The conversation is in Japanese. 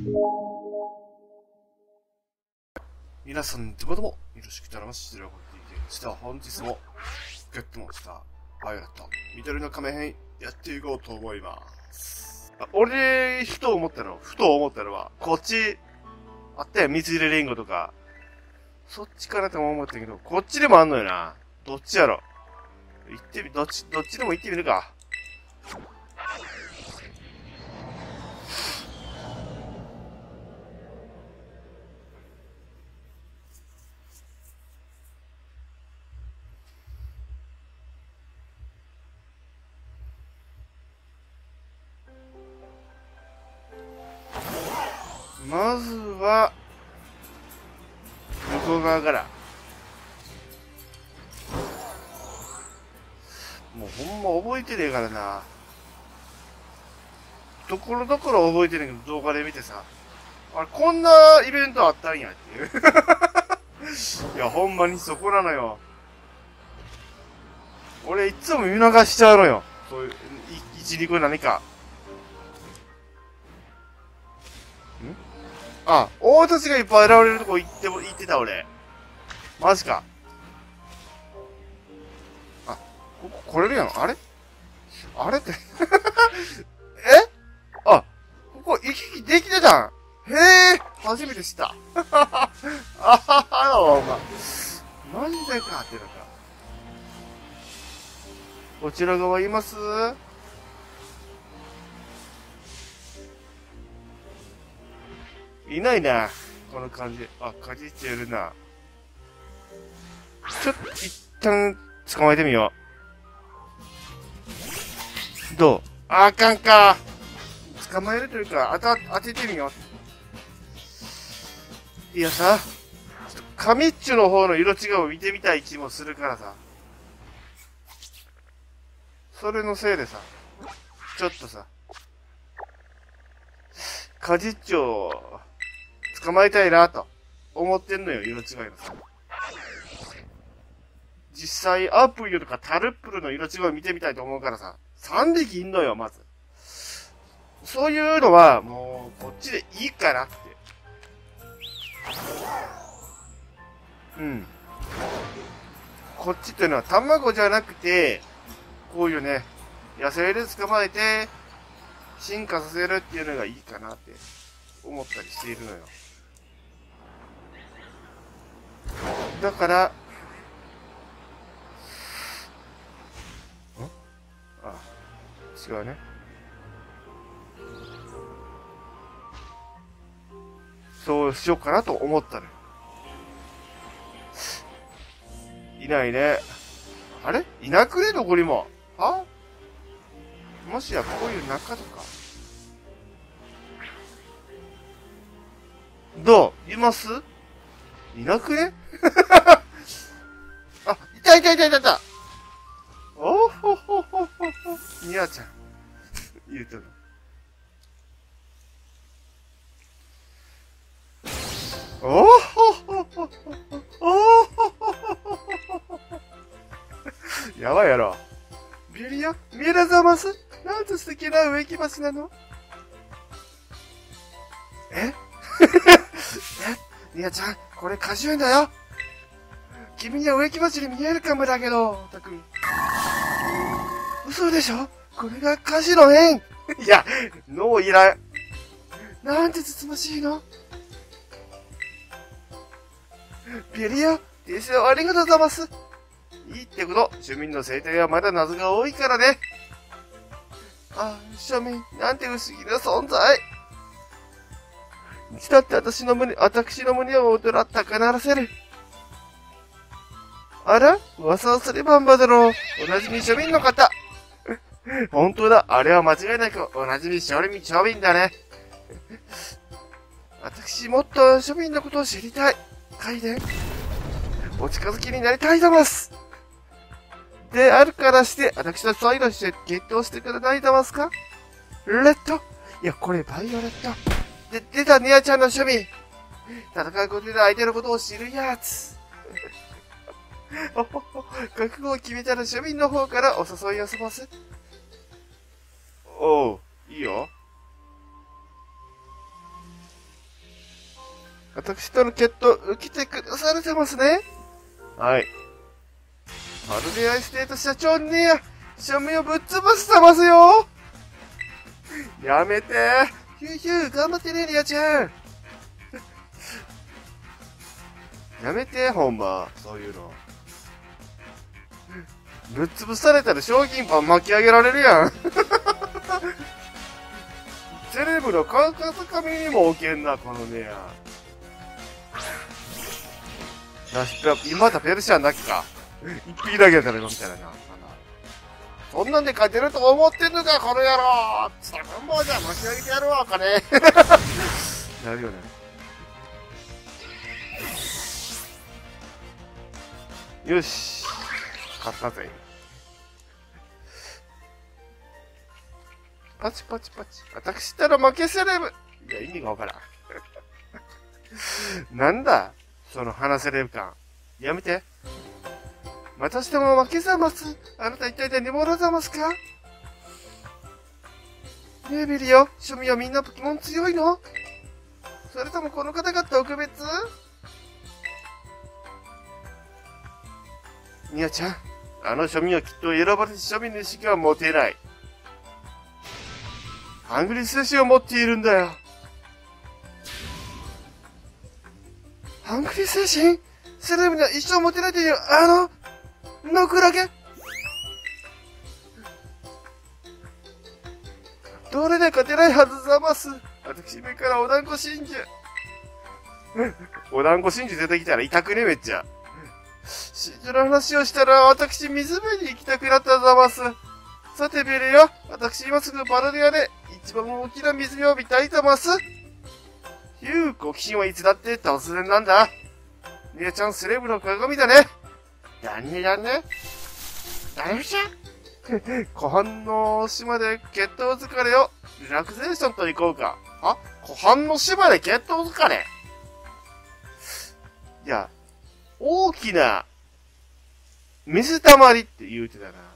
皆さん、どうもどうも、よろしく頼みます。ドラゴン TK でした。本日も、ゲットモンスター、バイオレット、緑の仮面編、やっていこうと思います。俺、ふと思ったのは、こっち、あったよ、水入れリンゴとか。そっちかなとも思ったけど、こっちでもあんのよな。どっちやろ。どっちでも行ってみるか。まずは、向こう側から。もうほんま覚えてねえからな。ところどころ覚えてねえけど動画で見てさ。あれ、こんなイベントあったんやっていう。いや、ほんまにそこなのよ。俺いつも見逃しちゃうのよ。そういう、一陸何か。あ、大たちがいっぱい現れるとこ行ってた俺。マジか。あ、ここ来れるやん。あれって。えあ、ここ行き来できてたん。へえ、初めて知った。あはは、お前。マジでかってなった。こちら側います？いないな。この感じ。あ、かじってるな。ちょっと、一旦、捕まえてみよう。どう？あかんか。捕まえるというか、当ててみよう。いやさ、ちょっと、紙っちゅの方の色違いを見てみたい気もするからさ。それのせいでさ、ちょっとさ、カジッチョを捕まえたいなと思ってんのよ、色違いのさ。実際、アープルとかタルップルの色違いを見てみたいと思うからさ、3匹いんのよ、まず。そういうのは、もう、こっちでいいかなって。うん。こっちっていうのは卵じゃなくて、こういうね、野生で捕まえて、進化させるっていうのがいいかなって思ったりしているのよ。だから、あ、違うね。そうしようかなと思ったのよ。いないね。あれいなくねどこにも。はもしやこういう中とか。どういます？いなくねあ、いた。おほほほほほ。ニアちゃん。言うとる。おほほほほ。おほほほほ。やばいやろ。ビリヤミラザマスなんて素敵な植木鉢なのえニアちゃん、これ果樹園だよ。君には植木鉢に見えるかもだけど、たくん。嘘でしょこれが果樹の園いや、脳いらん。なんてつつましいのビリヤ、訂正ありがとうございます。いいってこと、庶民の生態はまだ謎が多いからね。ああ、庶民、なんて不思議な存在。いつだって私の胸を踊ら高鳴らせる。あら噂をすればんばだろう。おなじみ庶民の方。本当だ。あれは間違いなくおなじみ庶民だね。私もっと庶民のことを知りたい。海伝。お近づきになりたいざます。であるからして、私のサイドして決闘してくれないざますかレッド。いや、これバイオレット。出たニアちゃんの趣味。戦うことで相手のことを知るやつ。覚悟を決めたら庶民の方からお誘いを済ます。おう、いいよ。 私との決闘、受けてくだされてますね。はい。まるでアイステート社長にね、庶民をぶっ潰してますよ。やめて。ヒューヒュー、頑張ってね、リアちゃん。やめて、ほんま。そういうの。ぶっ潰されたら賞金パン巻き上げられるやん。セレブの感覚紙にも置けんな、このねや。今だペルシャンだけか。一匹だけやったらみたいな。そんなんで勝てると思ってんのか、この野郎つったらもうじゃあ巻き上げてやるわ、金。なるよね。よし。勝ったぜ。パチパチパチ。私ったら負けセレブ。いや、意味がわからん。なんだその話セレブ感。やめて。またしても負けざます。あなた一体何者ざますか？ねえ、ビリよ。庶民はみんなポケモン強いの？それともこの方が特別？ニアちゃん、あの庶民はきっと選ばれし庶民の意識は持てない。ハングリー精神を持っているんだよ。ハングリー精神？セレブには一生持てないという、ノクラゲ？どれで勝てないはずざます。私目からお団子真珠。お団子真珠出てきたら痛くね、めっちゃ。真珠の話をしたら、私水辺に行きたくなったざます。さて、ベルよ。私今すぐバルディアで一番大きな水辺を見たいざます。ヒュー、好奇心はいつだって突然なんだ。姉ちゃん、セレブの鏡だね。だね。誰じゃ湖畔の島で決闘疲れをリラクゼーションと行こうか。湖畔の島で決闘疲れ？いや、大きな水たまりって言うてたな。